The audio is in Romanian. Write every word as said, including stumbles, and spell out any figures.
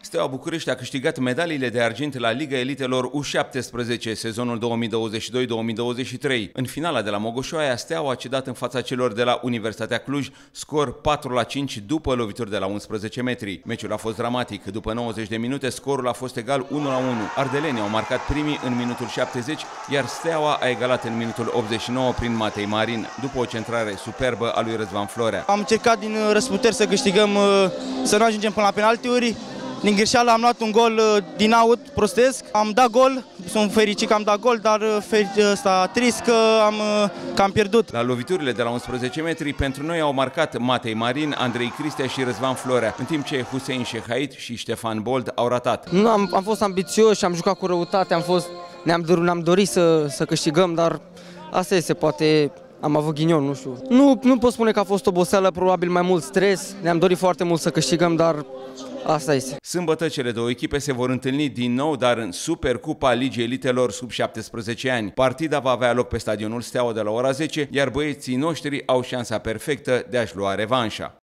Steaua București a câștigat medaliile de argint la Liga Elitelor U șaptesprezece sezonul două mii douăzeci și doi două mii douăzeci și trei. În finala de la Mogoșoaia, Steaua a cedat în fața celor de la Universitatea Cluj scor patru la cinci după lovituri de la unsprezece metri. Meciul a fost dramatic. După nouăzeci de minute, scorul a fost egal unu la unu. Ardelenii au marcat primii în minutul șaptezeci, iar Steaua a egalat în minutul optzeci și nouă prin Matei Marin, după o centrare superbă a lui Răzvan Florea. Am încercat din răsputeri să câștigăm, să nu ajungem până la penaltiuri. Din greșeală am luat un gol din aut prostesc, am dat gol, sunt fericit că am dat gol, dar ăsta trist că am, că am pierdut. La loviturile de la unsprezece metri, pentru noi au marcat Matei Marin, Andrei Cristea și Răzvan Florea, în timp ce Hussein Shehait și Ștefan Bold au ratat. Nu, am, am fost ambițioși, am jucat cu răutate, am fost, ne-am dorit, ne-am dorit să, să câștigăm, dar asta este, poate am avut ghinion, nu știu. Nu, nu pot spune că a fost oboseală, probabil mai mult stres, ne-am dorit foarte mult să câștigăm, dar asta este. Sâmbătă cele două echipe se vor întâlni din nou, dar în Supercupa Ligii Elitelor sub șaptesprezece ani. Partida va avea loc pe stadionul Steaua de la ora zece, iar băieții noștri au șansa perfectă de a-și lua revanșa.